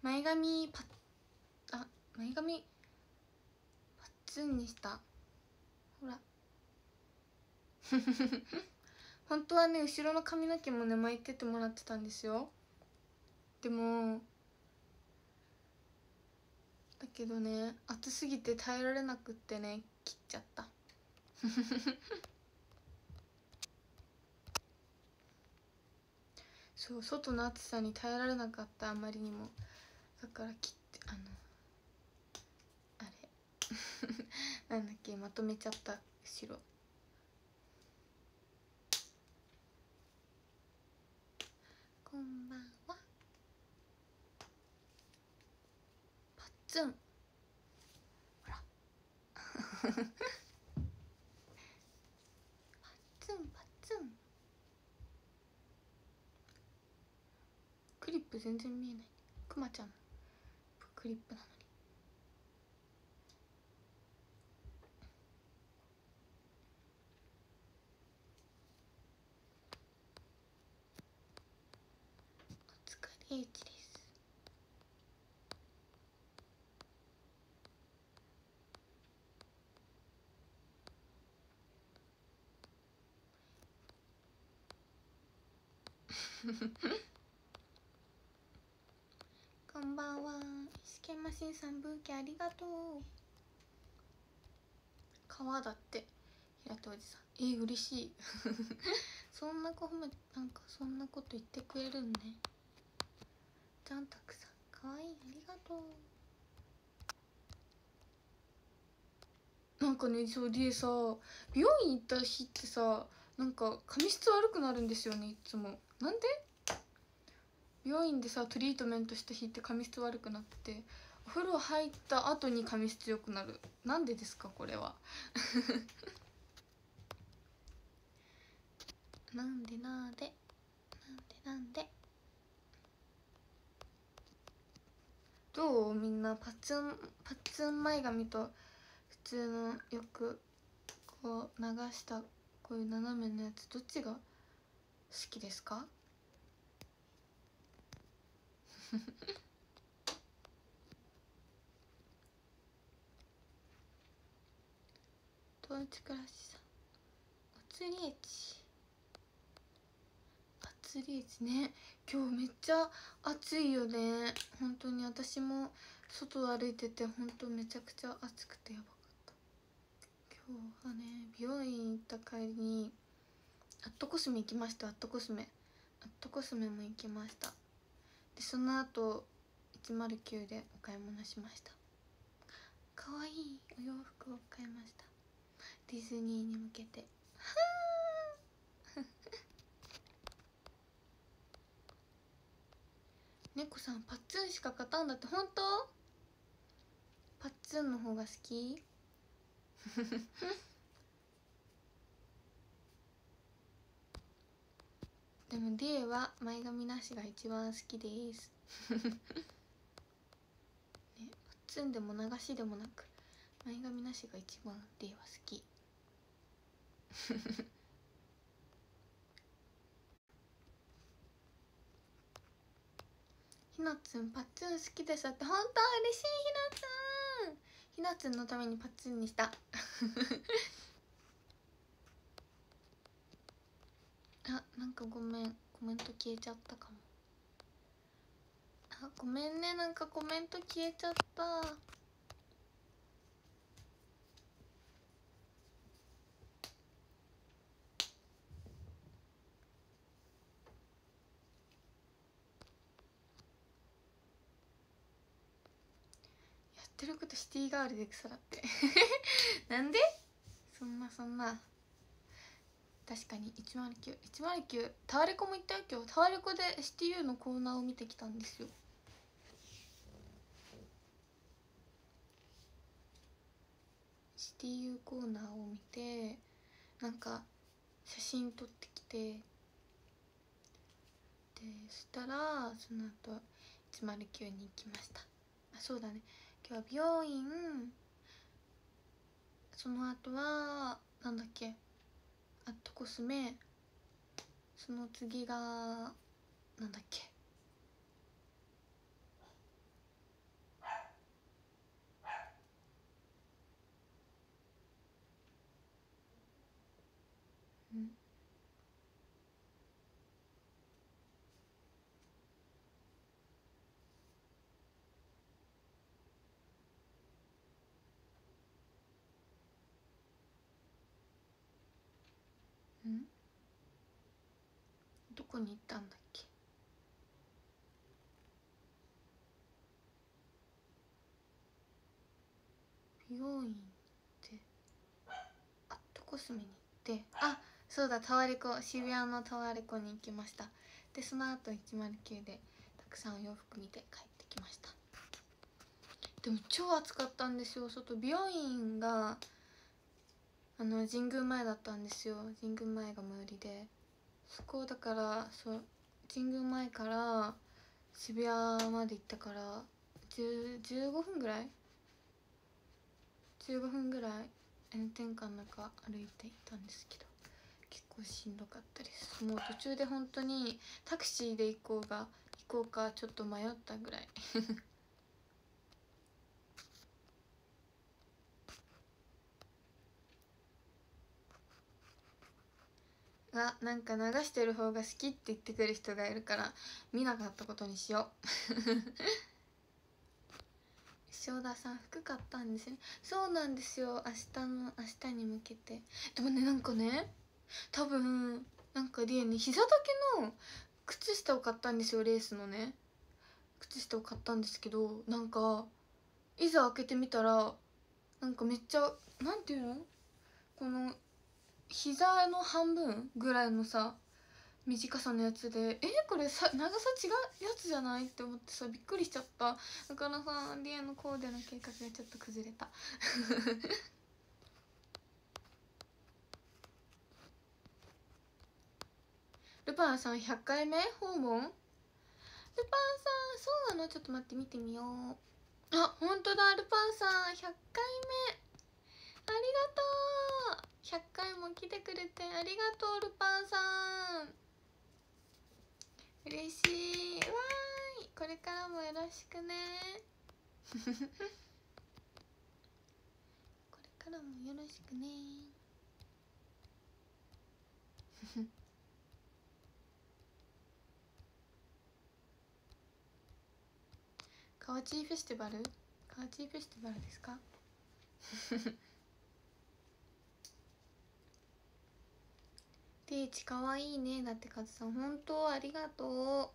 前髪前髪パッツンにした。ほら本当はね後ろの髪の毛もね巻いてってもらってたんですよ。でもだけどね暑すぎて耐えられなくってね切っちゃったそう外の暑さに耐えられなかった、あまりにも。だから切ってあれなんだっけ、まとめちゃった。後ろこんばんは。パッツンほらパッツンパッツン。クリップ全然見えない。くまちゃんのクリップなのに。お疲れいちです。こんばんは。試験マシンさんブーケありがとう。川だって平手おじさん。嬉しいそんな子褒め、なんかそんなこと言ってくれるんね。ちゃんたくさんかわいい、ありがとう。なんかね、そうでさ、美容院行った日ってさ、なんか髪質悪くなるんですよね、いつも。なんで？美容院でさトリートメントした日って髪質悪くなって、お風呂入った後に髪質良くなる。なんでですかこれはなんでなんでなんでどう？みんなパッツン前髪と普通のよくこう流したこういう斜めのやつ、どっちが好きですか？トーチクラシさん、おつりえち、暑いですね。今日めっちゃ暑いよね。本当に私も外歩いてて本当めちゃくちゃ暑くてやばかった。今日はね美容院行った帰りにアットコスメ行きました。アットコスメも行きました。でその後109でお買い物しました。かわいいお洋服を買いました。ディズニーに向けて。猫さんパッツンしか勝たんだって。本当？パッツンの方が好き？でも D は前髪なしが一番好きですね、パッツンでも流しでもなく前髪なしが一番 D は好きひなつんパッツン好きですって。本当嬉しい。ひなつんのためにパッツンにしたあ、なんかごめん、コメント消えちゃったかも。あ、ごめんね、なんかコメント消えちゃった。やってることシティガールで草だってなんでそんな確かに109タワレコも行ったよ。今日タワレコで STU のコーナーを見てきたんですよ。STU コーナーを見て、なんか写真撮ってきて、でそしたらその後109に行きました。あ、そうだね、今日は美容院、その後はなんだっけ、アットコスメ、その次がなんだっけ、 こに行ったんだっけ。美容院ってアットコスメに行って、あ、そうだ、タワレコ、渋谷のタワレコに行きました。でその後109でたくさんお洋服見て帰ってきました。でも超暑かったんですよ外。美容院が神宮前だったんですよ。神宮前が最寄りで、そこだから、そう神宮前から渋谷まで行ったから15分ぐらい15分ぐらい炎天下の中歩いていたんですけど、結構しんどかったです。もう途中で本当にタクシーで行こうかちょっと迷ったぐらいなんか流してる方が好きって言ってくる人がいるから見なかったことにしよう塩田さん服買ったんですね。そうなんですよ、明日に向けて。でもね、なんかね、多分なんかリエに膝丈の靴下を買ったんですよ。レースのね靴下を買ったんですけど、なんかいざ開けてみたらなんかめっちゃなんていうの、この膝の半分ぐらいのさ短さのやつで、これさ長さ違うやつじゃないって思ってさ、びっくりしちゃった。だからさ、リエのコーデの計画がちょっと崩れたルパンさん100回目訪問。ルパンさんそうなの、ちょっと待って見てみよう。あ、ほんとだ、ルパンさん100回目ありがとう。100回も来てくれてありがとうルパンさん、嬉しいわーい。これからもよろしくねこれからもよろしくね河内フェスティバル、河内フェスティバルですかデイチかわいいね。だってカズさん本当ありがと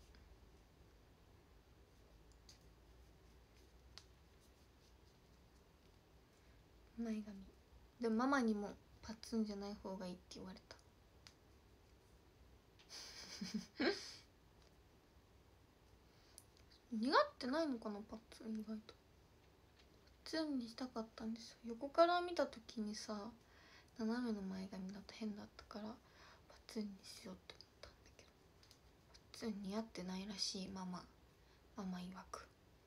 う。前髪でもママにもパッツンじゃない方がいいって言われた似合ってないのかなパッツン。意外とパッツンにしたかったんですよ。横から見た時にさ斜めの前髪だと変だったからパッツンにしようって思ったんだけど、パッツン似合ってないらしい。ママ曰く。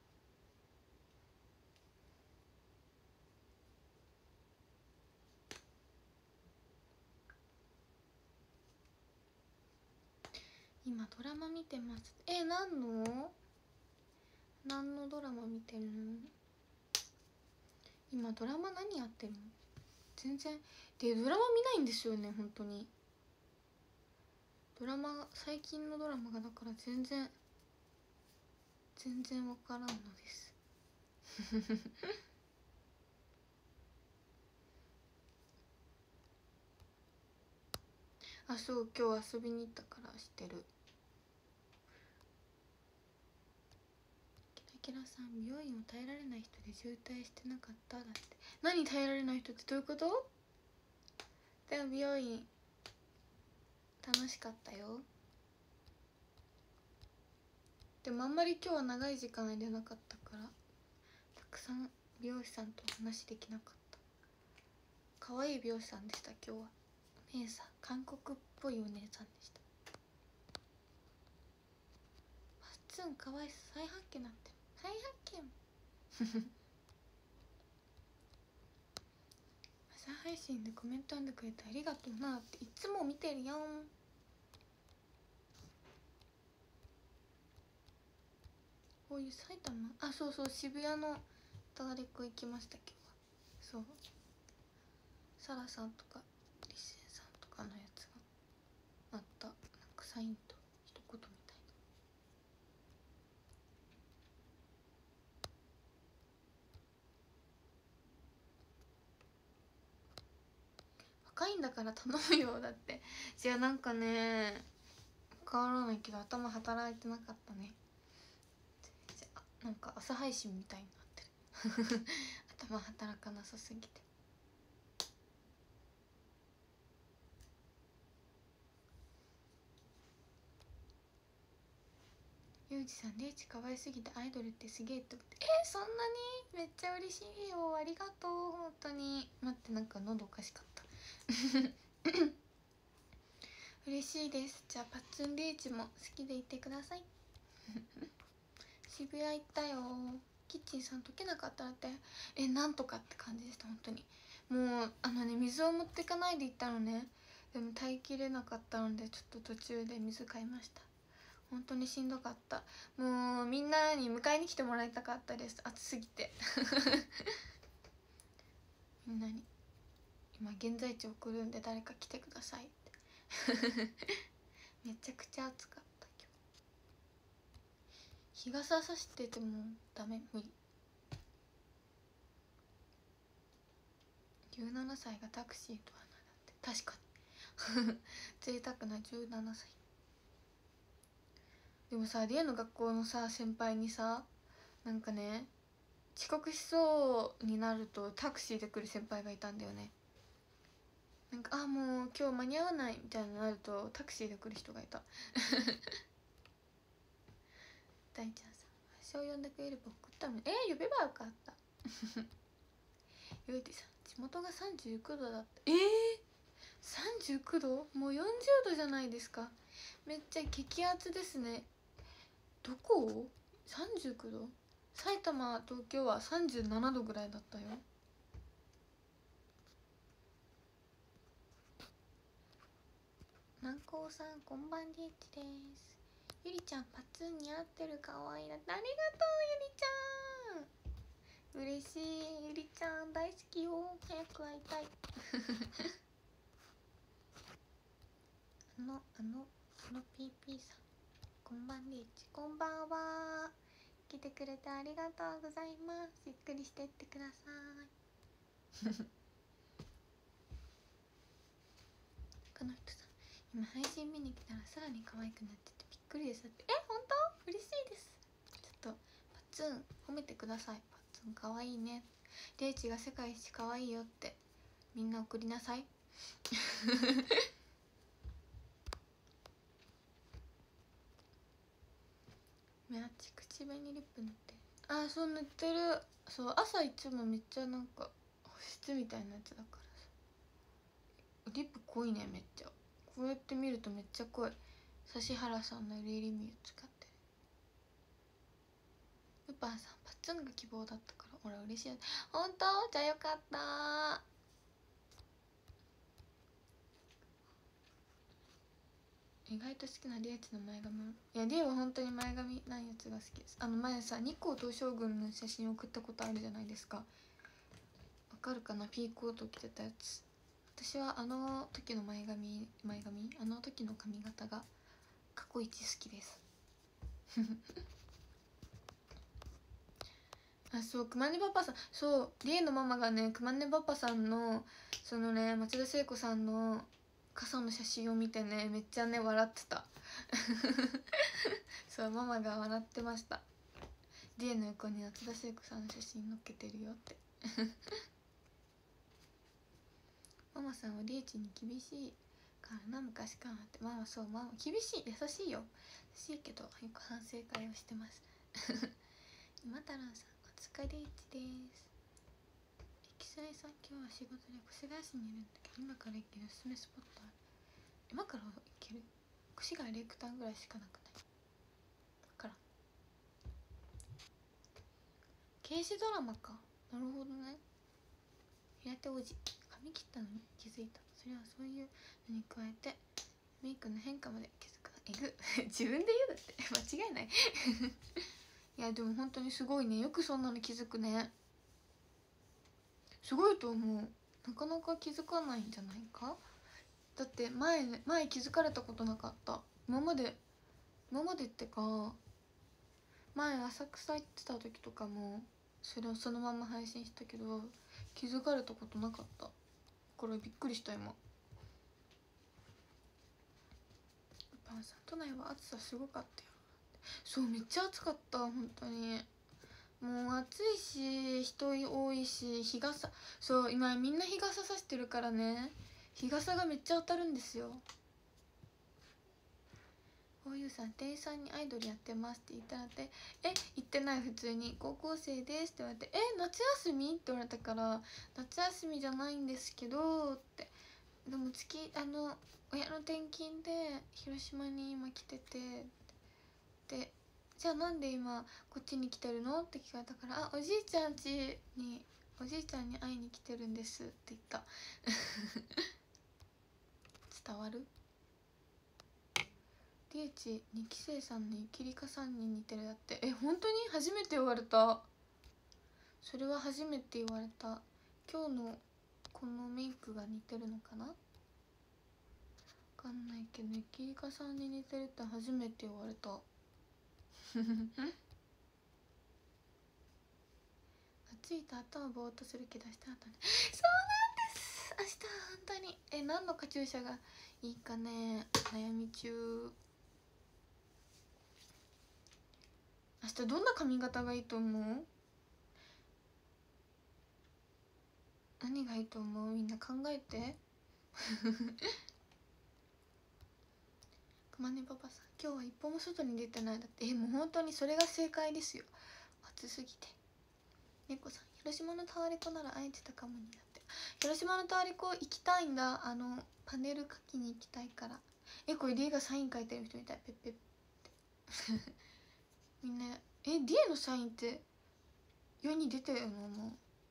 今ドラマ見てます。何のドラマ見てるの？今ドラマ何やってるの？全然でドラマ見ないんですよね本当に。ドラマ最近のドラマがだから全然わからんのですあ、そう今日遊びに行ったから知ってる。キラキラさん、美容院を耐えられない人で渋滞してなかっただって。何耐えられない人ってどういうこと？でも美容院楽しかったよ。でもあんまり今日は長い時間入れなかったからたくさん美容師さんと話できなかった。可愛い美容師さんでした今日は。お姉さん韓国っぽいお姉さんでした。パッツン可愛い。再発見なって再発見朝配信でコメント読んでくれてありがとうなっていつも見てるよん。こういう埼玉、あ、そうそう渋谷のタワレコ行きました今日は。そうサラさんとかリセンさんとかのやつがあった。なんかサインと一言みたいな。若いんだから頼むよ。だってじゃあなんかね変わらないけど頭働いてなかったね。なんか朝配信みたいになってる頭働かなさすぎて。ゆうじさん、レイチ可愛すぎてアイドルってすげえって思って。そんなにめっちゃ嬉しいよ、ありがとう本当に。待って、なんか喉おかしかった嬉しいです。じゃあパッツンレイチも好きでいてください渋谷行ったよ。キッチンさん溶けなかったらってなんとかって感じでした本当に。もう水を持ってかないで行ったのね。でも耐えきれなかったのでちょっと途中で水買いました。本当にしんどかった。もうみんなに迎えに来てもらいたかったです、暑すぎてみんなに今現在地送るんで誰か来てくださいってめちゃくちゃ暑かった今日。日傘さしててもダメ、無理。17歳がタクシーとはなだって。確かに贅沢な17歳。でもさ、リエの学校のさ先輩にさ、なんかね、遅刻しそうになるとタクシーで来る先輩がいたんだよね。なんかもう今日間に合わないみたいになるとタクシーで来る人がいた大ちゃんさん、足を呼んでくれれば送ったのに呼べばよかったゆうてさん、地元が39度だった。39度、もう40度じゃないですか。めっちゃ激アツですね。どこ ?39 度、埼玉東京は37度ぐらいだったよ。南光さん、こんばんリーチです。ゆりちゃん、パツン似合ってる、かわいいだって。ありがとうゆりちゃん、嬉しい。ゆりちゃん大好きよ、早く会いたいPP さん、こんばんリーチ、こんばんは。来てくれてありがとうございます。ゆっくりしてってくださいこの人さん、今配信見に来たらさらに可愛くなっててびっくりですって。本当嬉しいです。ちょっとパッツン褒めてください。パッツン可愛いね、レイチが世界一可愛いよってみんな送りなさい目あっち口紅リップ塗ってる。そう塗ってる。そう、朝いつもめっちゃなんか保湿みたいなやつだからさ。リップ濃いね、めっちゃ。こうやって見るとめっちゃ濃い。指原さんのリリミを使ってる。ウパーさん、パッツンが希望だったから俺嬉しい。本当？じゃあよかった。意外と好きなリエチの前髪。いや、リエは本当に前髪ないやつが好きです。前さ、日光東照宮の写真送ったことあるじゃないですか。わかるかな、ピーコート着てたやつ。私はあの時の前髪、あの時の髪型が過去一好きですそう、くまねパパさん、そう、リエのママがね、くまねパパさんのそのね、町田聖子さんの傘の写真を見てね、めっちゃね笑ってたそう、ママが笑ってました。リエの横に松田聖子さんの写真載っけてるよってママさんはリエチに厳しいからな、昔からって。ママ、そう、ママ厳しい、優しいよ。優しいけどよく反省会をしてます今太郎さん、お疲れリーチです。エキサイさん、今日は仕事で越谷市にいるんだけど、今から行けるおすすめスポットある？今から行ける？越谷レイクタウンぐらいしかなくない？だから刑事ドラマか。なるほどね。平手王子、髪切ったのに気づいた。それはそういうのに加えてメイクの変化まで気づく。自分で言うだって間違いないいやでも本当にすごいね、よくそんなの気づくね。すごいと思う。なかなか気づかないんじゃないか。だって前気づかれたことなかった。今までってか、前浅草行ってた時とかもそれをそのまま配信したけど気づかれたことなかった。これびっくりした今。 川さん都内は暑さすごかったよ。そうめっちゃ暑かった本当に。もう暑いし人多いし日傘、そう今みんな日傘さしてるからね、日傘がめっちゃ当たるんですよ。おゆうさん店員さんにアイドルやってますって言ったらって言ってない、普通に高校生ですって言われて夏休みって言われたから、夏休みじゃないんですけどって、でも親の転勤で広島に今来てて、でじゃあなんで今こっちに来てるのって聞かれたから、おじいちゃん家におじいちゃんに会いに来てるんですって言った伝わる？リエチ2期生さんのゆきりかさんに似てるだって。本当に初めて言われた。それは初めて言われた。今日のこのメイクが似てるのかな、わかんないけどゆきりかさんに似てるって初めて言われた暑いと頭ぼーっとするけど明日はそうなんです、明日本当に何のカチューシャがいいかね悩み中。明日どんな髪型がいいと思う？何がいいと思う？みんな考えてくまねパパさん今日は一歩も外に出てないだって。もう本当にそれが正解ですよ、暑すぎて。猫さん広島のタワレコなら会えてたかもになって。広島のタワレコ行きたいんだ、パネル書きに行きたいから。これ D がサイン書いてる人みたい、ペッペッってみんなD のサインって世に出てるの？もう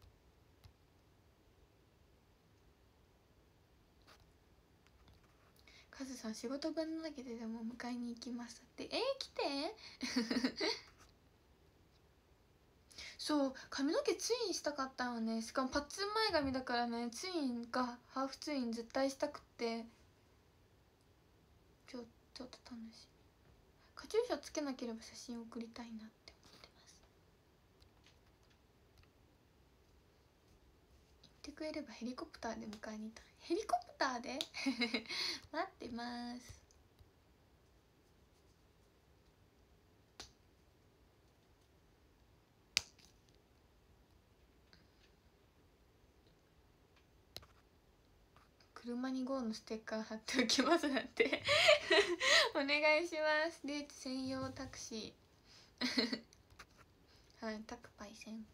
カズさん仕事分だけででも迎えに行きましたって。来てそう髪の毛ツインしたかったのね。しかもパッツン前髪だからね、ツインかハーフツイン絶対したくて、ちょっと楽しみ。カチューシャつけなければ写真送りたいなって思ってます。言ってくれればヘリコプターで迎えに行った。ヘリコプターで待ってます。車に GO のステッカー貼っておきますなんてお願いします。デート専用タクシーはいタクパイセン。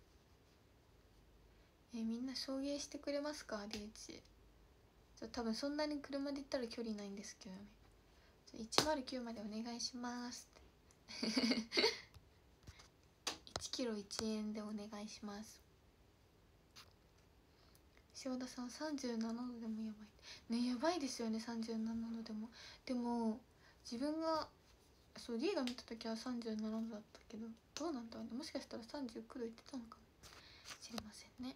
みんな送迎してくれますか？デーチ多分そんなに車で行ったら距離ないんですけどね。109までお願いします1キロ1円でお願いします。塩田さん37度でもやばいね。やばいですよね37度でも。でも自分がそう D が見た時は37度だったけど、どうなんだろうね、もしかしたら39度いってたのかもしれませんね。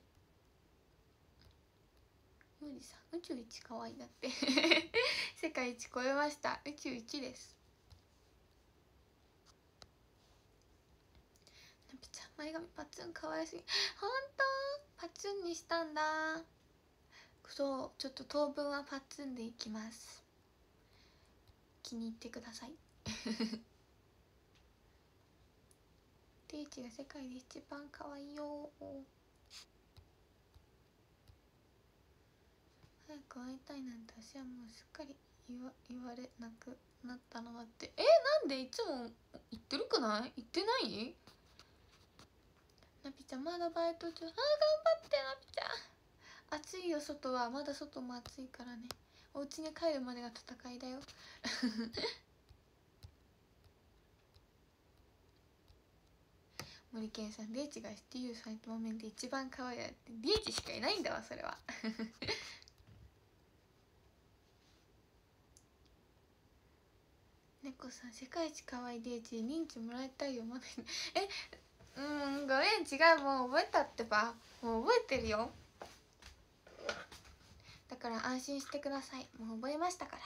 ゆうじさん宇宙一可愛いだって世界一超えました。宇宙一です。なぴちゃん前髪パツン可愛すぎ。ほんとパツンにしたんだ。そうちょっと当分はパツンでいきます。気に入ってくださいテイチが世界で一番可愛いよ。早く会いたいなんて私はもうすっかり言われなくなったのだって。なんでいつも言ってるくない？言ってない？なぴちゃんまだバイト中。頑張ってなぴちゃん。暑いよ外は。まだ外も暑いからね。お家に帰るまでが戦いだよ森健さんリーチが STU された場面で一番可愛いって。リーチしかいないんだわそれは猫さん世界一可愛いリーチ認知もらいたいよ。まだごめん違う、もう覚えたってば。もう覚えてるよ。だから安心してください、もう覚えましたから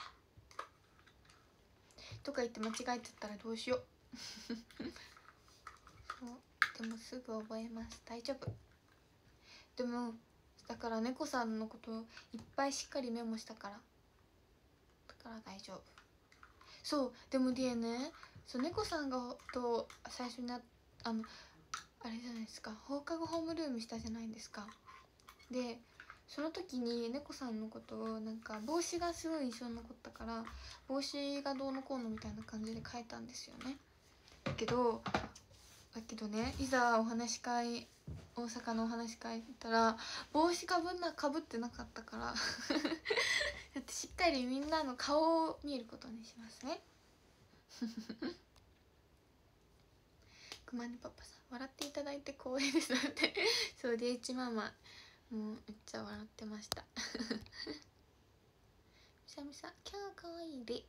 とか言って間違えちゃったらどうしようそうでもすぐ覚えます、大丈夫。でもだから猫さんのこといっぱいしっかりメモしたから、だから大丈夫。 そうでもリエね、そう猫さんがと最初にあれじゃないですか、放課後ホームルームしたじゃないですか。でその時に猫さんのことをなんか帽子がすごい印象に残ったから、帽子がどうのこうのみたいな感じで書いたんですよね。だけどね、いざお話し会、大阪のお話し会行ったら帽子かぶってなかったからだってしっかりみんなの顔を見ることにしますね。くまねパパさん、笑っていただいて光栄ですってそう、リエイチママもうめっちゃ笑ってましたみさみさん、キャーかわいいで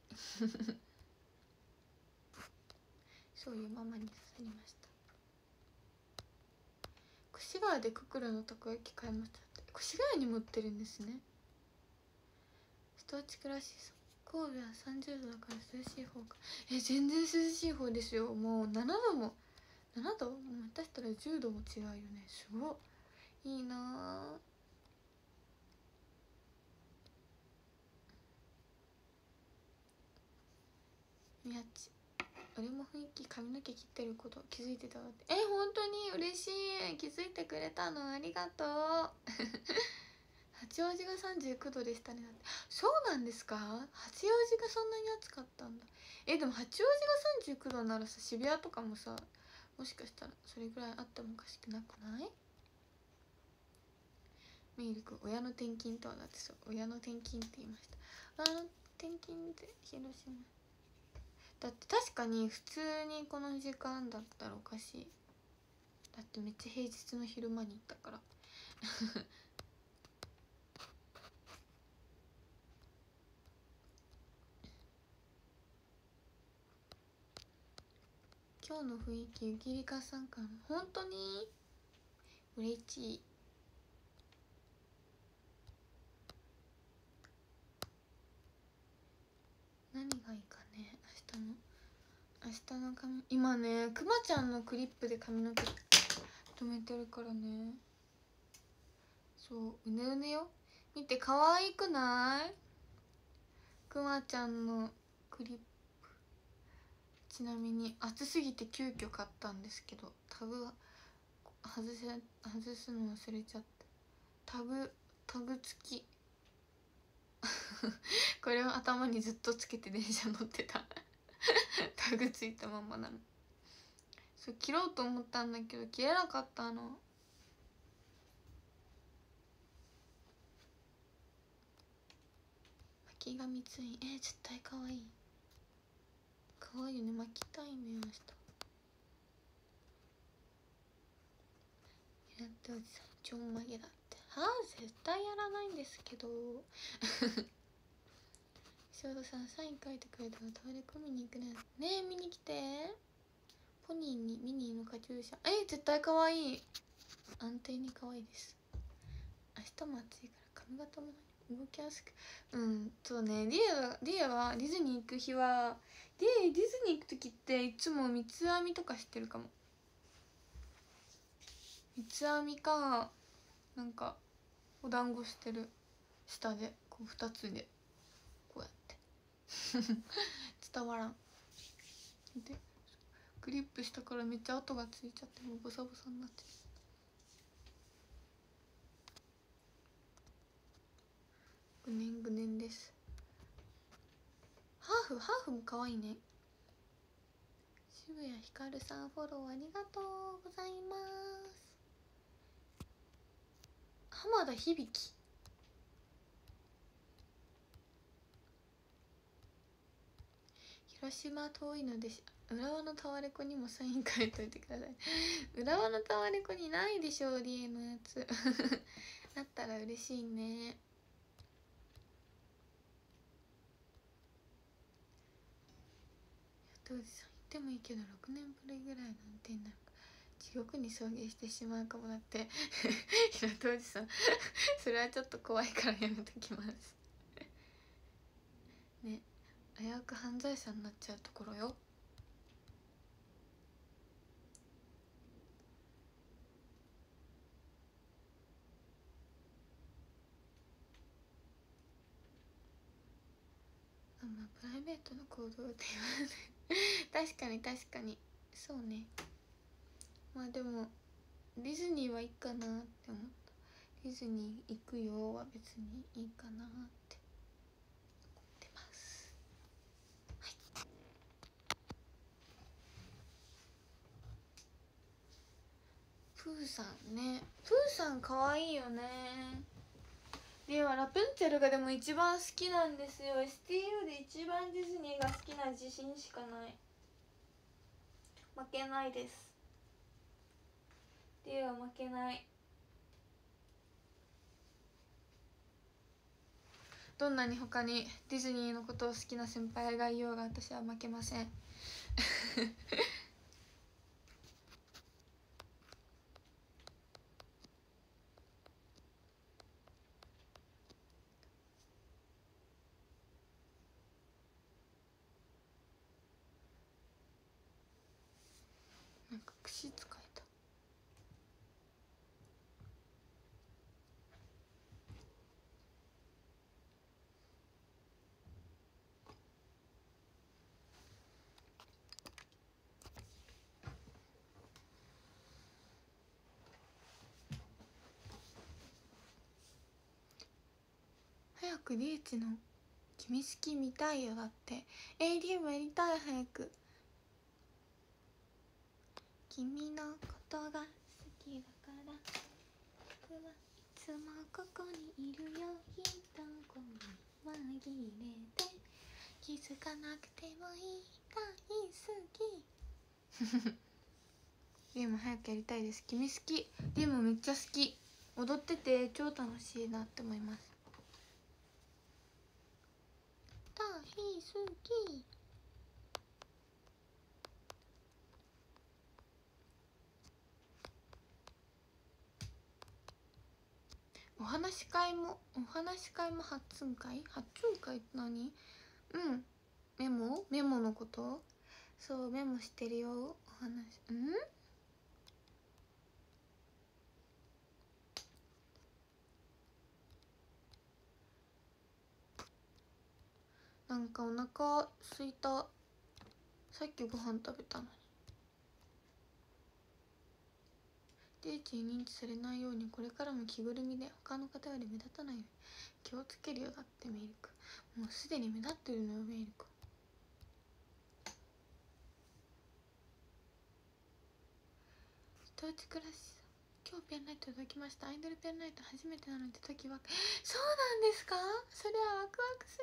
そういうママに刺さりました。越谷でククルのたこ焼き買いましたって。越谷にも売ってるんですね。ストアチクらしい。神戸は30度だから涼しい方か。全然涼しい方ですよ。もう7度も7度も下手したら10度も違うよね。すごいいいなぁ。みやち、俺も雰囲気髪の毛切ってること気づいてたわって。本当に嬉しい。気づいてくれたのありがとう八王子が39度でしたね。だって、そうなんですか？八王子がそんなに暑かったんだ。でも八王子が39度ならさ、渋谷とかもさ、もしかしたらそれぐらいあってもおかしくなくない？メイル君、親の転勤とはだって、そう、親の転勤って言いました。親の転勤って広島だって。確かに普通にこの時間だったらおかしい。だってめっちゃ平日の昼間に行ったから今日の雰囲気、ゆきりかさんから本当に嬉しい。何がいいかね、明日の髪。今ね、くまちゃんのクリップで髪の毛留めてるからね。そう、うねうねよ。見て、可愛くない？くまちゃんのクリップ。ちなみに暑すぎて急遽買ったんですけど、タグ外すの忘れちゃった。タグ付きこれを頭にずっとつけて電車乗ってたタグついたままなの。そう、切ろうと思ったんだけど切れなかったの。巻き髪ツイン、絶対かわいい。かわいいよね。巻きたいね、明日。やっておじさんちょんまげだって。絶対やらないんですけど塩田さん、サイン書いてくれたらタワレコ見に行くね。見に来て。ポニーにミニーのカチューシャ、絶対かわいい。安定に可愛いです。明日も暑いから髪型も動きやすく。そうね。リエはディズニー行く日はディズニー行く時っていつも三つ編みとかしてるかも。三つ編みか、なんかお団子してる下でこう2つでこうやって伝わらんで、クリップしたからめっちゃ跡がついちゃってもうボサボサになっちゃう。ぐねんです。ハーフも可愛いね。渋谷ひかるさん、フォローありがとうございます。浜田響。広島遠いので浦和のタワレコにもサイン書いといてください浦和のタワレコにないでしょ、リエのやつあったら嬉しいね。当時さん、言ってもいいけど6年ぶりぐらいの運転になるか地獄に送迎してしまうかも。だって平戸おじさんそれはちょっと怖いからやめときますね。危うく犯罪者になっちゃうところよ。 んなプライベートの行動って言わない確かに確かにそうね。まあでもディズニーはいいかなって思った。ディズニー行くよは別にいいかなって思ってます。はい。プーさんね、プーさんかわいいよね。ではラプンツェルがでも一番好きなんですよ。 STU で一番ディズニーが好きな自信しかない。負けないです。では負けない。どんなに他にディズニーのことを好きな先輩がいようが私は負けませんなんか串使えた。早くリーチの君好き見たいよ。だって ADM やりたい。早く。君のことが好きだから僕はいつもここにいるよ。ひとこに紛れて気づかなくてもいい。大好きゲーム早くやりたいです。君好き。ゲームめっちゃ好き。踊ってて超楽しいなって思います。大好き。お話し会も発音会って何？メモのこと。そうメモしてるよ。お話なんかお腹すいた。さっきご飯食べたのに。デイチに認知されないようにこれからも着ぐるみで他の方より目立たないように気をつけるよ。だってメイクもうすでに目立ってるのよ。メイク統一クラス今日ペンライト届きました。アイドルペンライト初めてなので時はそうなんですか。それはワクワクす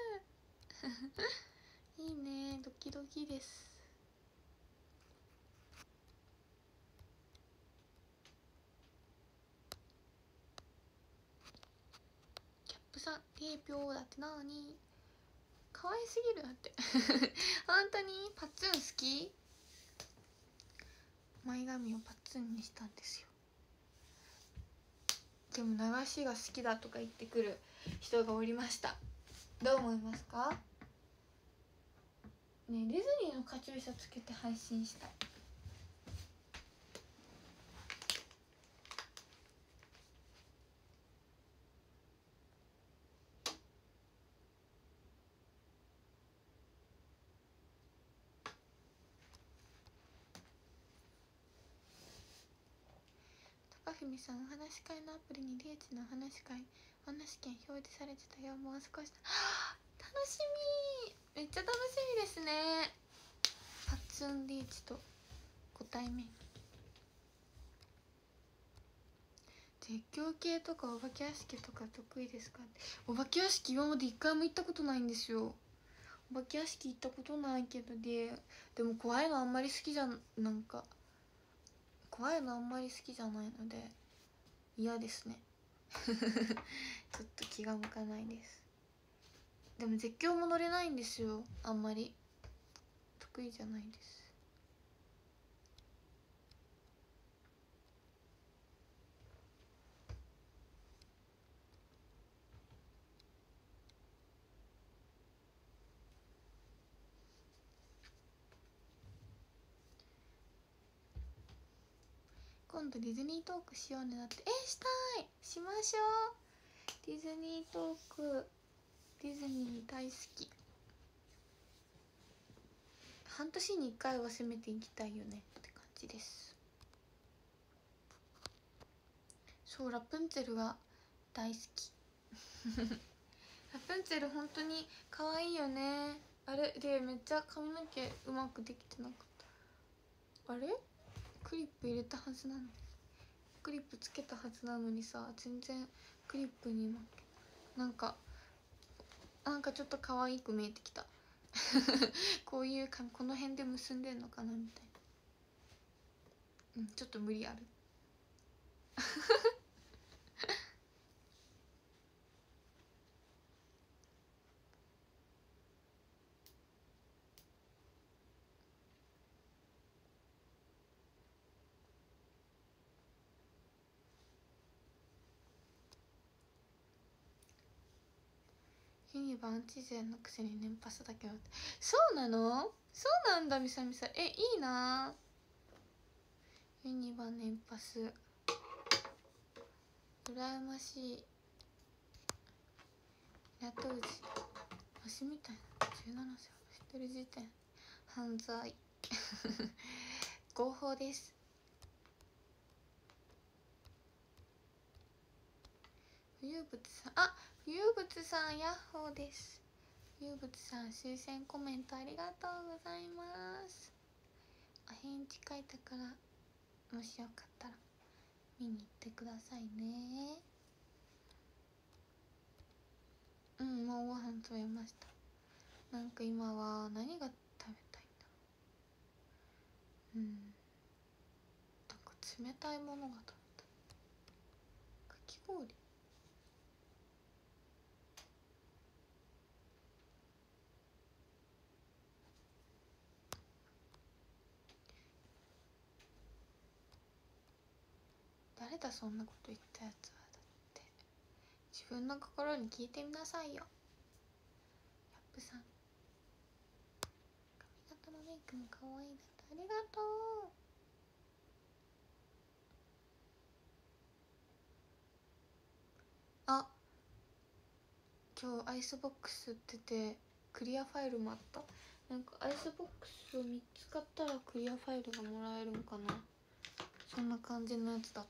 ぎるいいね。ドキドキです。キャップさん0票だってなーに。可愛すぎる。だって本当にパッツン好き。前髪をパッツンにしたんですよ。でも流しが好きだとか言ってくる人がおりました。どう思いますかね。ディズニーのカチューシャつけて配信したい。高文さん、お話し会のアプリにリーチのお話し会お話券表示されてたよ。もう少し楽しみ。めっちゃ楽しみですね。パッツンリーチとご対面。絶叫系とかお化け屋敷とか得意ですか。お化け屋敷今まで一回も行ったことないんですよ。お化け屋敷行ったことないけどでも怖いのあんまり好きじゃなんか怖いのあんまり好きじゃないので嫌ですねちょっと気が向かないです。でも絶叫も乗れないんですよ。あんまり得意じゃないです。今度ディズニートークしようね。だってしたい。しましょう。ディズニートーク。ディズニー大好き。 半年に1回は攻めていきたいよねって感じです。そう、ラプンツェルが大好きラプンツェル本当に可愛いよね。あれでめっちゃ髪の毛うまくできてなかった。あれクリップ入れたはずなのに、クリップつけたはずなのにさ、全然クリップになんかちょっと可愛く見えてきたこういう髪この辺で結んでんのかなみたいな。ちょっと無理あるユニバアンチ勢のくせに年パスだけど、そうなの？そうなんだ。みさみさ、いいな。ユニバ年パス羨ましい。やっとうち私みたいな17歳を知ってる時点犯罪合法です。浮遊物さん、浮遊物さんヤッホーです。浮遊物さん推薦コメントありがとうございます。お返事書いたからもしよかったら見に行ってくださいね。もうご飯食べました。なんか今は何が食べたいんだろう。なんか冷たいものが食べたい。かき氷。誰だそんなこと言ったやつは。だって自分の心に聞いてみなさいよ。ヤップさん、髪型もメイクも可愛いだってありがとう。今日アイスボックス売っててクリアファイルもあった。なんかアイスボックスを3つ買ったらクリアファイルがもらえるんかな、そんな感じのやつだった。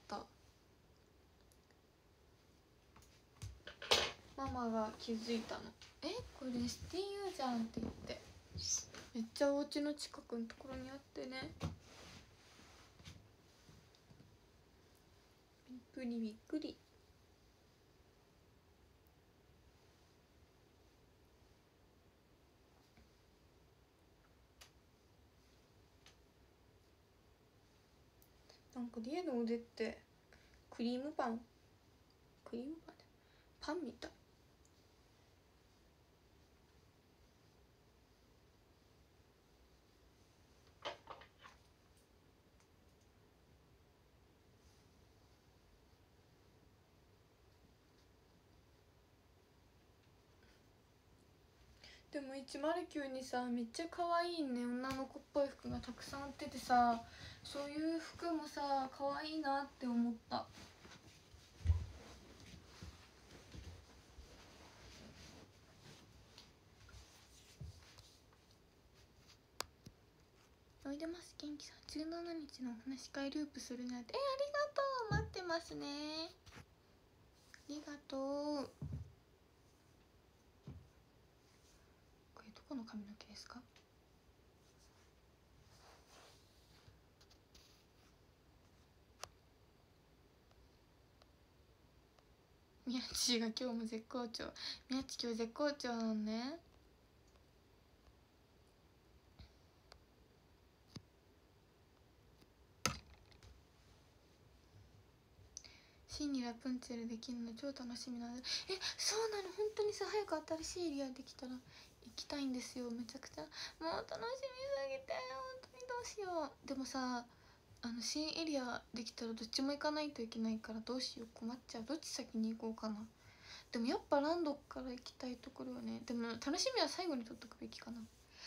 ママが気づいたの。これ STU じゃんって言って、めっちゃお家の近くのところにあってね、びっくりびっくり。なんかリエの腕ってクリームパンパンみたい。でも109にさ、めっちゃ可愛いね、女の子っぽい服がたくさん売っててさ、そういう服もさ可愛いなって思った。おいでます元気さん、17日のお話し会ループするなんて、ありがとう。待ってますね。ありがとう。これどこの髪の毛ですか？宮地が今日も絶好調。宮地今日絶好調なのね。シンにラプンツェルできるの超楽しみなので、そうなの。本当にさ、早く新しいエリアできたら行きたいんですよ。めちゃくちゃもう楽しみすぎて、本当にどうしよう。でもさ、新エリアできたらどっちも行かないといけないからどうしよう、困っちゃう。どっち先に行こうかな。でもやっぱランドから行きたいところよね。でも楽しみは最後に取っとくべきかな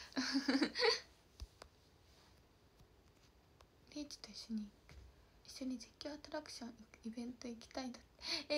リーチと一緒に絶叫アトラクションイベント行きたいだって。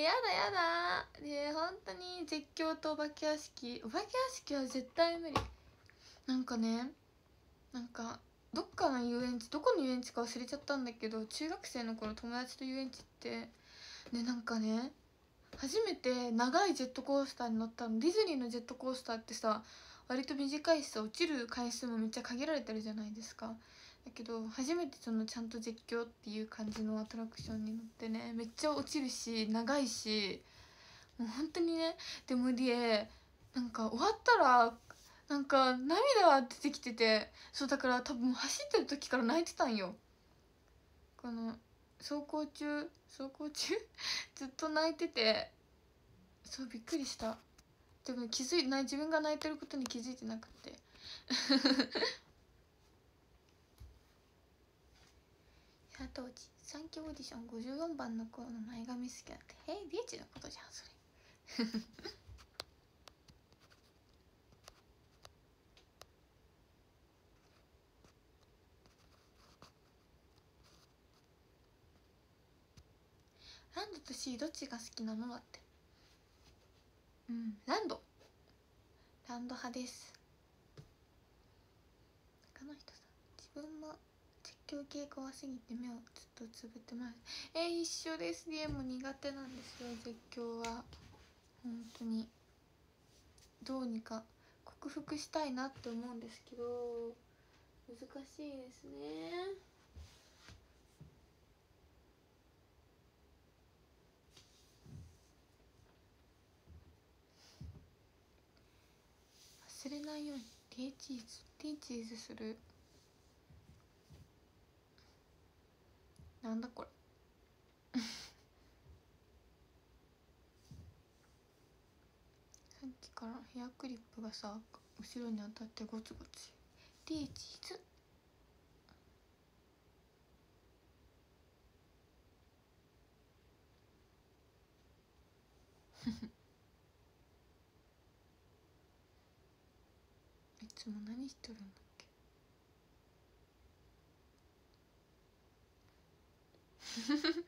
やだ本当に絶叫とお化け屋敷は絶対無理。なんかね、 なんかどっかの遊園地、どこの遊園地か忘れちゃったんだけど、中学生の頃友達と遊園地ってで、なんかね、初めて長いジェットコースターに乗ったの。ディズニーのジェットコースターってさ、割と短いしさ、落ちる回数もめっちゃ限られてるじゃないですか。だけど初めてそのちゃんと絶叫っていう感じのアトラクションに乗ってね、めっちゃ落ちるし長いし、もう本当にね。でもなんか終わったらなんか涙が出てきてて、そうだから多分走ってる時から泣いてたんよ。この走行中ずっと泣いてて、そうびっくりした。でも自分が泣いてることに気づいてなくて佐藤地3期オーディション54番の子の前髪好きだって。リエチのことじゃんそれランドと C どっちが好きなのだって。ランド派です。他の人さ、自分も実況系怖すぎて目をずっとつぶってます。一緒です。リエも苦手なんですよ実況は。本当にどうにか克服したいなって思うんですけど難しいですね。忘れないようにティーチーズする。なんだこれさっきからヘアクリップがさ後ろに当たってゴツゴツ。ティーチーズいつも何してるんだっけ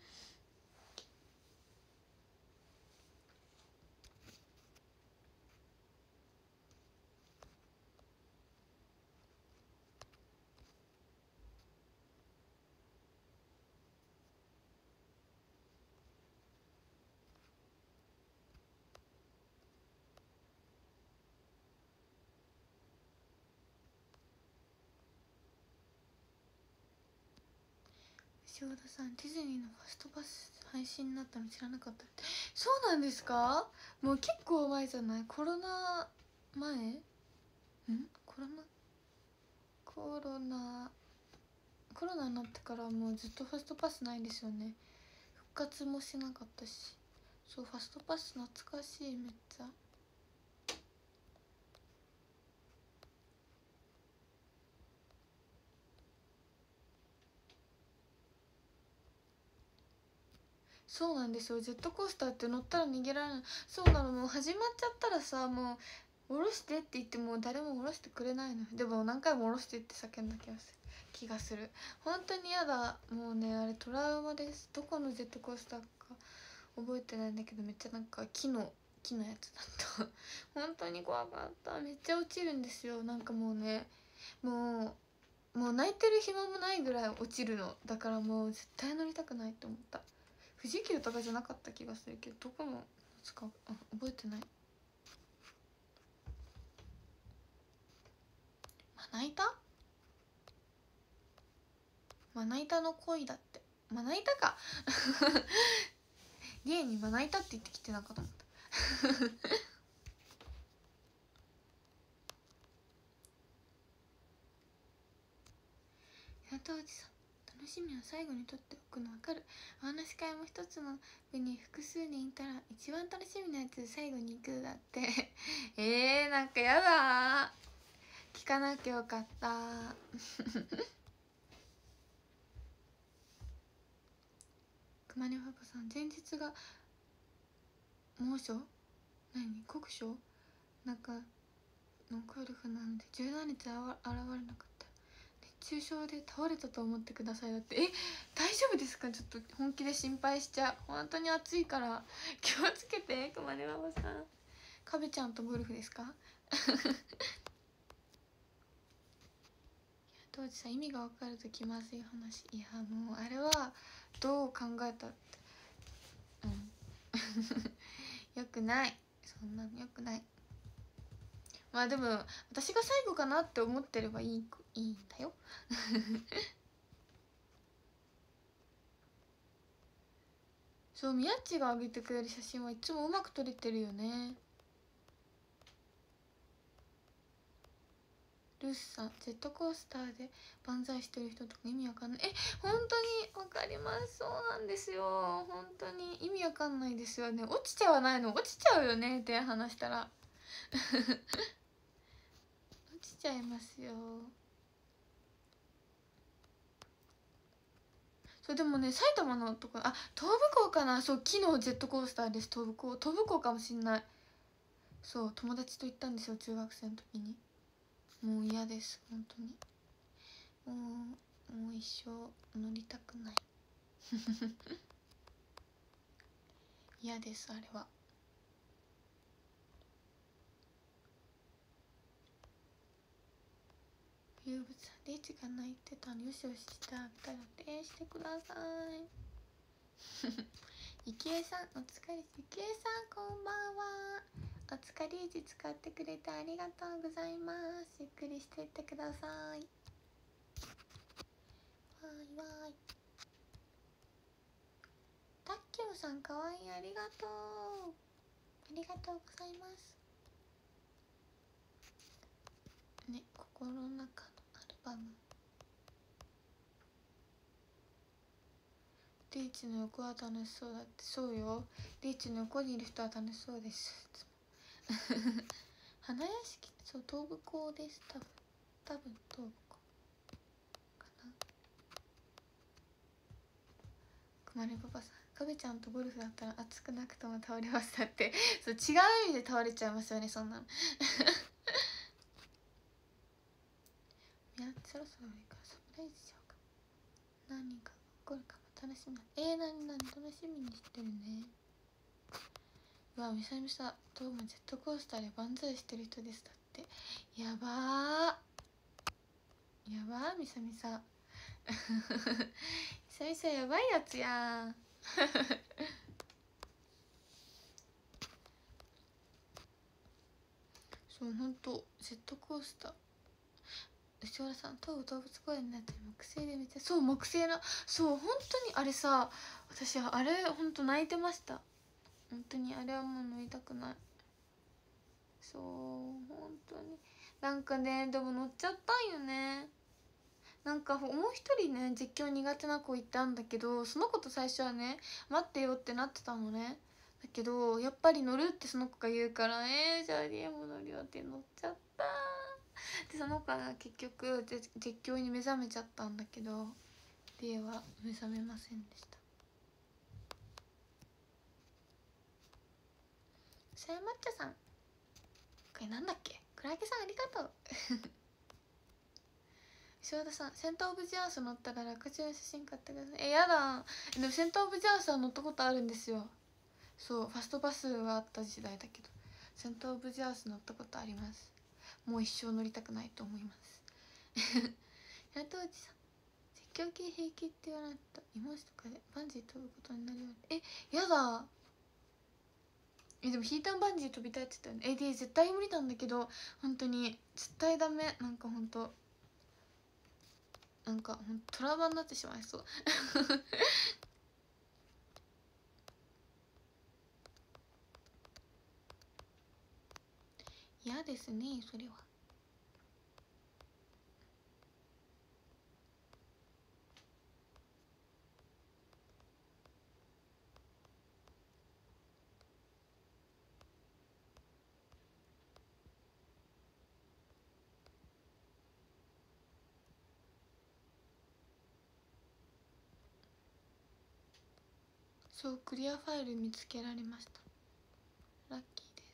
塩田さん、ディズニーのファストパス配信になったの知らなかったって。そうなんですか？もう結構前じゃない？コロナ前？コロナコロナになってからもうずっとファストパスないんですよね。復活もしなかったし。そう、ファストパス懐かしい。めっちゃそうなんですよ。ジェットコースターって乗ったら逃げられない。そうなの。もう始まっちゃったらさ、もう降ろしてって言っても誰も降ろしてくれないの。でも何回も降ろしてって叫んだ気がする。本当にやだ。もうね、あれトラウマです。どこのジェットコースターか覚えてないんだけど、めっちゃなんか木のやつだった本当に怖かった。めっちゃ落ちるんですよ。なんかもうね、ももう泣いてる暇もないぐらい落ちるの。だからもう絶対乗りたくないと思った。富士急とかじゃなかった気がするけど、どこのやつか覚えてない。まな板まな板の恋だって。まな板かリエにまな板って言ってきてなかと思ったやっとおじさん、楽しみは最後に取っておくの分かる。お話し会も一つの部に複数人いたら一番楽しみなやつ最後に行くだってなんかやだ聞かなきゃよかった熊根パパさん、前日が猛暑？酷暑？なんかゴルフなので17日現れなかった。熱中症で倒れたと思ってくださいだって。大丈夫ですか？ちょっと本気で心配しちゃう。本当に暑いから気をつけて。熊根ママさん、かべちゃんとゴルフですか？や当時さ意味が分かると気まずい話。いやもうあれはどう考えたってよくない、そんなのよくない。まあでも私が最後かなって思ってればいいんだよそう、みやっちが上げてくれる写真はいつもうまく撮れてるよね。ルースさん、ジェットコースターで万歳してる人とか意味わかんない。本当にわかります。そうなんですよ、本当に意味わかんないですよね。落ちちゃわないの？落ちちゃうよねって話したら落ちちゃいますよ。そうでもね、埼玉のとこ、あ、東武港かな。そう、昨日ジェットコースターです。東武港かもしんない。そう、友達と行ったんですよ、中学生の時に。もう嫌です、本当に。もう一生乗りたくない嫌です、あれは。ゆうぶさん、リーチが泣いてたのよしよししてあげたらってしてくださいゆきえさん、お疲れ。ゆきえさん、こんばんは。お疲れリーチ使ってくれてありがとうございます。ゆっくりしていってください。わーいわーい。たっきょうさん、かわいい、ありがとう。ありがとうございますね。心の中のアルバム。リーチの横は楽しそうだって。そうよ、リーチの横にいる人は楽しそうです花屋敷、そう、東武校です。多分東武校かな。くまりパパさん、かべちゃんとゴルフだったら暑くなくとも倒れましたってそう、違う意味で倒れちゃいますよね、そんなのいや、そろそろいいからサプライズしようか。何か起こるかも楽しみだ。何楽しみにしてるね。うわ、みさみさ、どうもジェットコースターで万歳してる人ですだって。やばー、やばー、みさみさみさみさやばいやつやんそう、ほんとジェットコースター。吉原さん、東武動物公園になって木製でめっちゃ、そう、木製な、そう、本当にあれさ、私あれ本当泣いてました。本当にあれはもう乗りたくない。そう本当になんかね、でも乗っちゃったんよね。なんかもう一人ね、実況苦手な子いたんだけど、その子と最初はね、待ってよってなってたのね。だけどやっぱり乗るってその子が言うから、じゃあリエも乗るよって乗っちゃったで、その子は結局実況に目覚めちゃったんだけど、リエは目覚めませんでした。さやまっちゃさん、これなんだっけ、クラゲさんありがとう石田さん、センターオブジアース乗ったら落中の写真買ってください。やだ。でもセンターオブジアースは乗ったことあるんですよ。そう、ファストパスがあった時代だけど、センターオブジアース乗ったことあります。もう一生乗りたくないと思いますやっとおじさん、実況系平気って言わないと芋虫とかでバンジー飛ぶことになるよね。やだ。でもヒーターバンジー飛びたいって言ったよね。絶対無理なんだけど、本当に絶対ダメ。なんか本当なんかトラウマになってしまいそう嫌ですね、それは。そう、クリアファイル見つけられました。ラッキーです。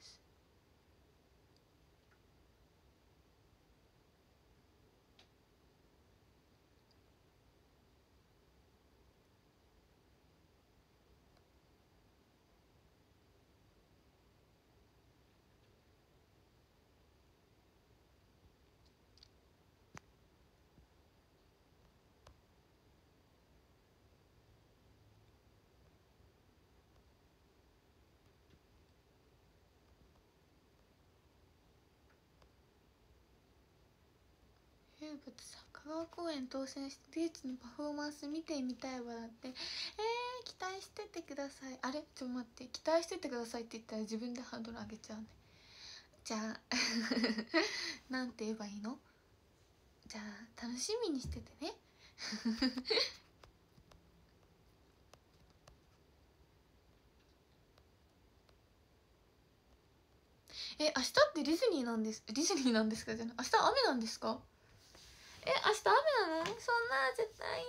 キューブとさ、香川公演当選してリーチのパフォーマンス見てみたいわだって。期待しててください。あれちょっと待って、期待しててくださいって言ったら自分でハードル上げちゃうね。じゃあなんて言えばいいの。じゃあ楽しみにしててね明日ってディズニーなんです、ディズニーなんですかじゃない、明日雨なんですか。明日雨なの。そんな絶対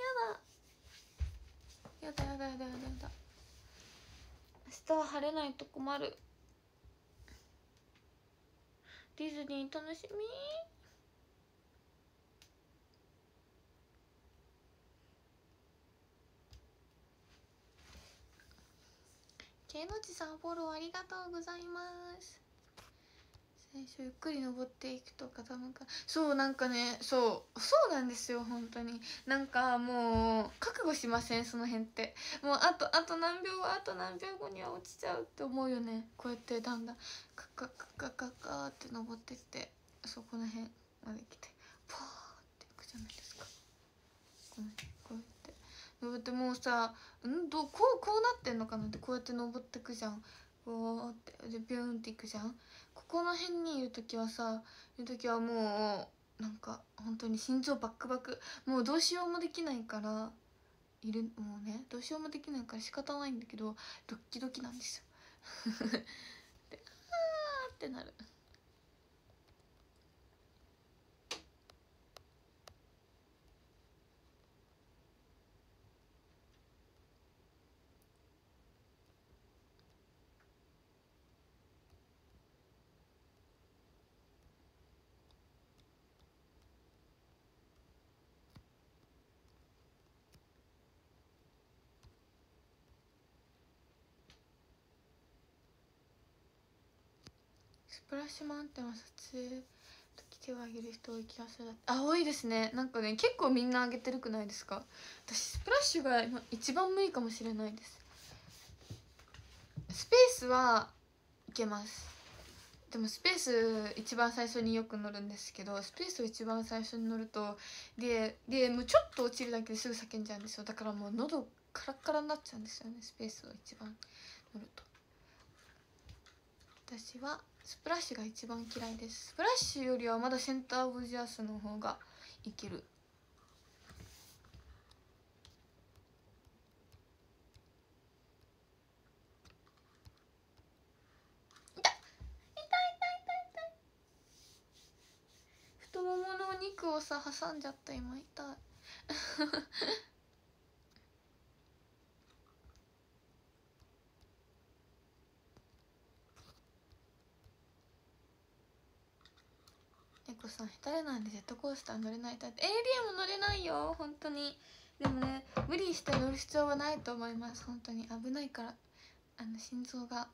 やだやだやだやだやだやだ。明日は晴れないと困る。ディズニー楽しみ。けいのちさんフォローありがとうございます。最初ゆっくり登っていくと傾く。そうなんかね、そうなんですよ本当に。なんかもう覚悟しませんその辺って。もうあと何秒後には落ちちゃうって思うよね。こうやってだんだんカッカッカッカッカッカーって登ってって、そこら辺まで来てポーっていくじゃないですか。こうやって登って、もうさ、こうなってんのかなって、こうやって登ってくじゃん。こうってでビューンっていくじゃん。ここの辺にいる時はもうなんか本当に心臓バックバク、もうどうしようもできないからもうね、どうしようもできないから仕方ないんだけど、ドッキドキなんですよで、あーってなる。スプラッシュマウンテンは撮影時手を挙げる人多い気がする。多いですね。なんかね、結構みんな挙げてるくないですか。私スプラッシュが今一番無理かもしれないです。スペースはいけます。でもスペース一番最初によく乗るんですけど、スペースを一番最初に乗るともうちょっと落ちるだけですぐ叫んじゃうんですよ。だからもう喉カラッカラになっちゃうんですよね、スペースを一番乗ると。私はスプラッシュが一番嫌いです。スプラッシュよりはまだセンターオブジャスの方がいける。痛い痛い痛い痛い。太もものお肉をさ挟んじゃった。今痛いエコさん下手なんでジェットコースター乗れない。だって AD も乗れないよ本当に。でもね、無理して乗る必要はないと思います。本当に危ないから。心臓が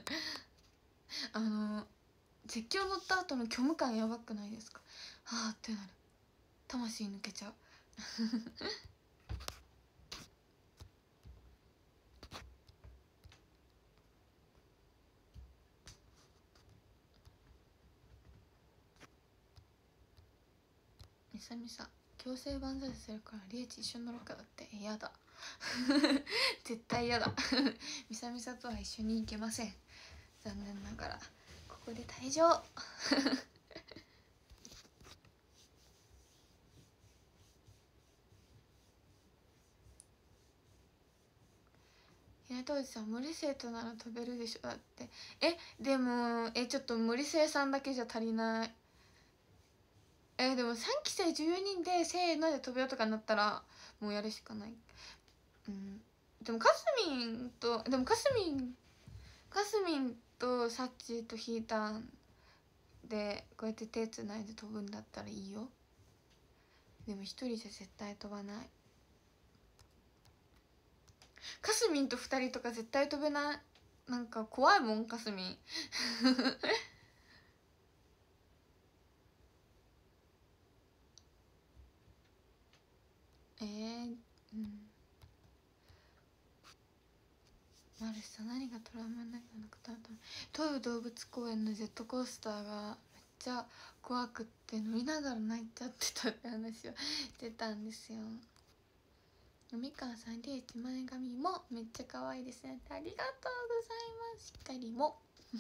絶叫乗った後の虚無感やばくないですか。はあってなる。魂抜けちゃうみさみさ強制万歳するからリエチ一緒に乗ろうか。だって嫌だ絶対嫌だみさみさとは一緒に行けません。残念ながらここで退場当時さん無理生徒なら飛べるでしょ。だってでもちょっと無理生さんだけじゃ足りない。でも3期生14人でせーので飛べようとかになったらもうやるしかない。でもかすみんとサッチーとヒータンでこうやって手つないで飛ぶんだったらいいよ。でも一人じゃ絶対飛ばない。かすみんと2人とか絶対飛べない。なんか怖いもんかすみんマルシさん何がトラウマになるのか。東武動物公園のジェットコースターがめっちゃ怖くって乗りながら泣いちゃってたって話をしてたんですよ。みかんさん、リエチ前髪もめっちゃ可愛いですね。ありがとうございます。しっかりも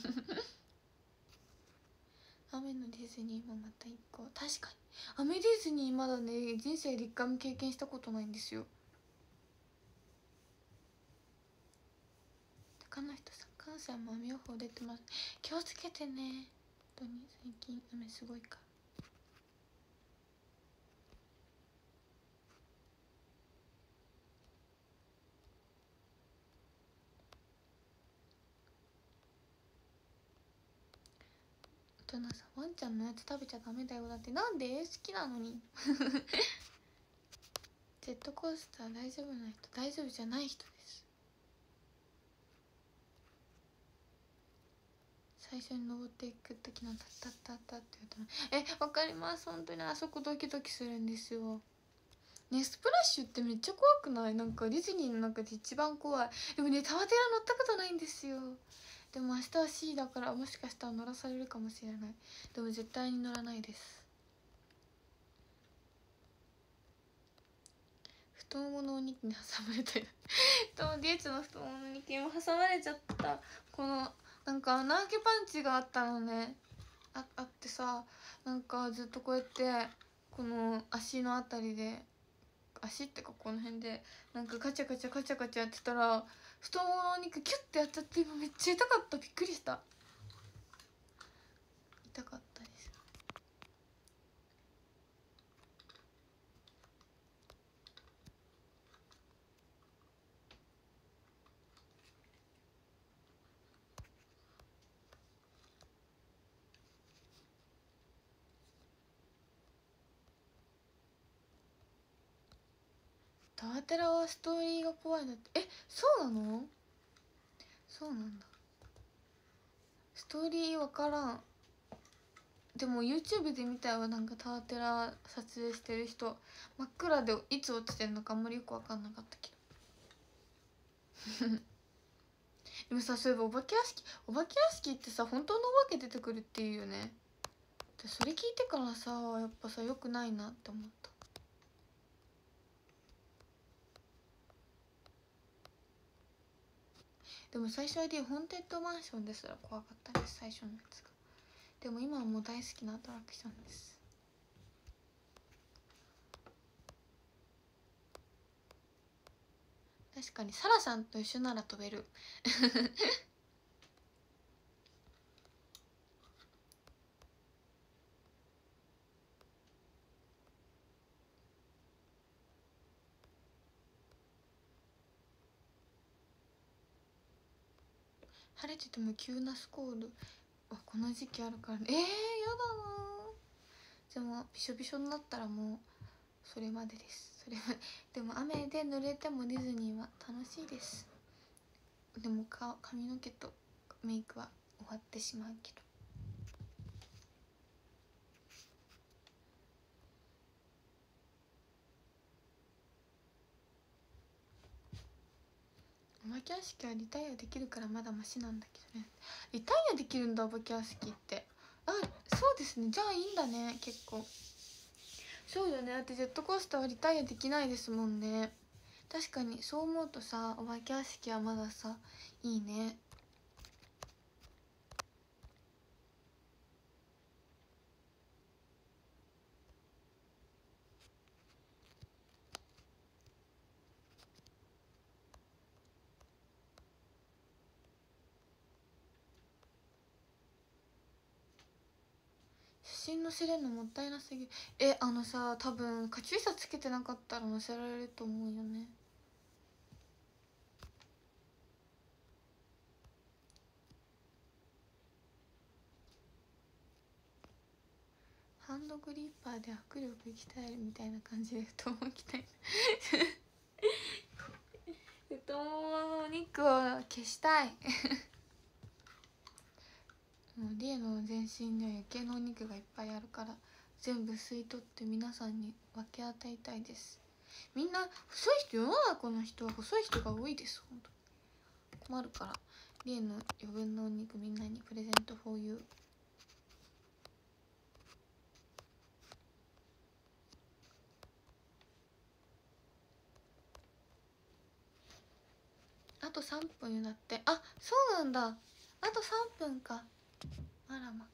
雨のディズニーもまた一個。確かに雨ディズニーまだね、人生で一回も経験したことないんですよ。高野人さん、関西も雨予報出てます。気をつけてね。本当に最近雨すごいから。トナさん、ワンちゃんのやつ食べちゃダメだよ。だってなんで好きなのにジェットコースター大丈夫な人、大丈夫じゃない人です。最初に登っていく時のタッタッタッタって言うと、わかります。本当にあそこドキドキするんですよね。スプラッシュってめっちゃ怖くない？なんかディズニーの中で一番怖い。でもね、タワテラ乗ったことないんですよ。でも明日は C だから、もしかしたら乗らされるかもしれない。でも絶対に乗らないです。太もものお肉に挟まれたりディエッチの太もものお肉にも挟まれちゃった。このなんか穴あけパンチがあったのね。あってさ、なんかずっとこうやってこの足のあたりで、足ってかこの辺でなんかカチャカチャカチャカチャやってたら、太もものお肉キュッてやっちゃって、今めっちゃ痛かった。びっくりした。痛かったです。タワテラはストーリーが怖いんだって。そうなの？そうなんだ。ストーリーわからん。でも YouTube で見たよ。なんかタワテラ撮影してる人、真っ暗でいつ落ちてんのかあんまりよく分かんなかったけどでもさ、そういえばお化け屋敷ってさ、本当のお化け出てくるっていうよね。でそれ聞いてからさ、やっぱさ、よくないなって思った。でも最初はホーンテッドマンションですら怖かったです、最初のやつが。でも今はもう大好きなアトラクションです。確かにサラさんと一緒なら飛べる晴れてても急なスコール、この時期あるからね。やだな。でもびしょびしょになったらもうそれまでです。それまででも雨で濡れてもディズニーは楽しいです。でも髪の毛とメイクは終わってしまうけど。お化け屋敷はリタイアできるからまだマシなんだけどね。リタイアできるんだ、お化け屋敷って。そうですね。じゃあいいんだね。結構そうよね。だってジェットコースターはリタイアできないですもんね。確かにそう思うとさ、お化け屋敷はまださ、いいね。写真載せれるのもったいなすぎる。さ、多分カチューシャつけてなかったら載せられると思うよね。ハンドグリッパーで握力鍛えるみたいな感じで太もも鍛える太もものお肉を消したいもうリエの全身には余計なお肉がいっぱいあるから、全部吸い取って皆さんに分け与えたいです。みんな細い人、世の中の人は細い人が多いです。本当に困るから、リエの余分なお肉みんなにプレゼント for you。 と3分だって。あ、そうなんだ。あと3分か。あらま。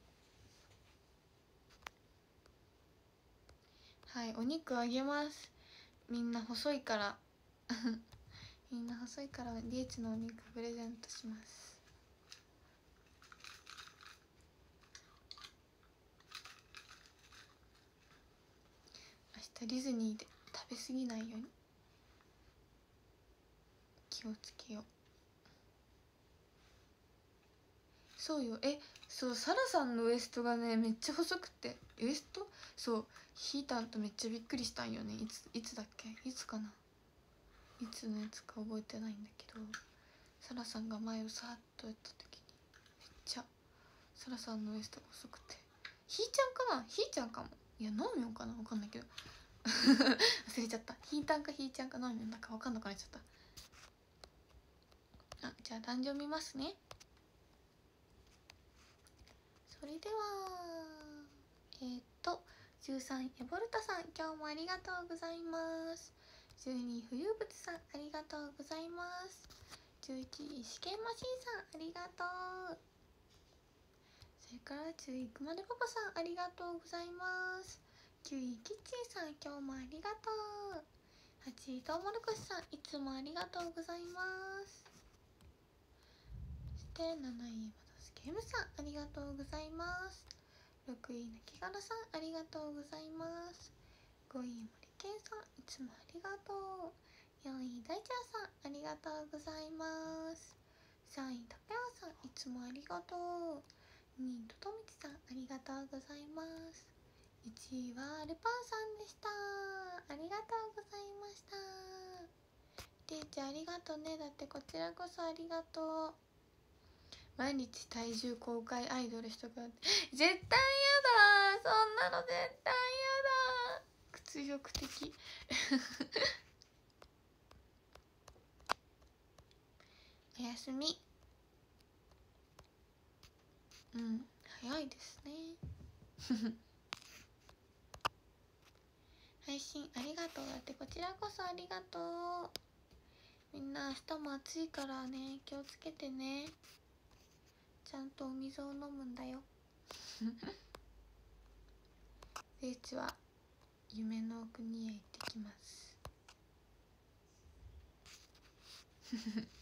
はい、お肉あげます。みんな細いからみんな細いからリーチのお肉プレゼントします。明日ディズニーで食べ過ぎないように気をつけよう。そうよ。そう、サラさんのウエストがねめっちゃ細くて、ウエスト、そう引いたんとめっちゃびっくりしたんよね。いつだっけ、いつかな、いつのやつか覚えてないんだけど、サラさんが前をさーっとやった時にめっちゃサラさんのウエストが細くて、ひーちゃんかな、ひーちゃんかも、いやノーミョンかな、分かんないけど忘れちゃった。ひーたんかひーちゃんかノーミョンだか分かんなくなっちゃった。あ、じゃあ誕生日見ますね。それでは13エボルタさん、今日もありがとうございます。12浮遊物さん、ありがとうございます。11試験マシンさん、ありがとう。それから10位くまでパパさん、ありがとうございます。9位キッチンさん、今日もありがとう。8位トウモロコシさん、いつもありがとうございます。そして7位またスケムさん、ありがとうございます。6位なきがらさん、ありがとうございます。5位森健さん、いつもありがとう。4位大ちゃんさん、ありがとうございます。3位たペアさん、いつもありがとう。2位ととみちさん、ありがとうございます。1位はルパンさんでした。ありがとうございました。りーちゃんありがとうね。だってこちらこそありがとう。毎日体重公開アイドルしとか絶対やだ、そんなの絶対やだ、屈辱的おやすみ。早いですね配信ありがとう。だってこちらこそありがとう。みんな明日も暑いからね、気をつけてね。ちゃんとお水を飲むんだよレイチは夢の国へ行ってきます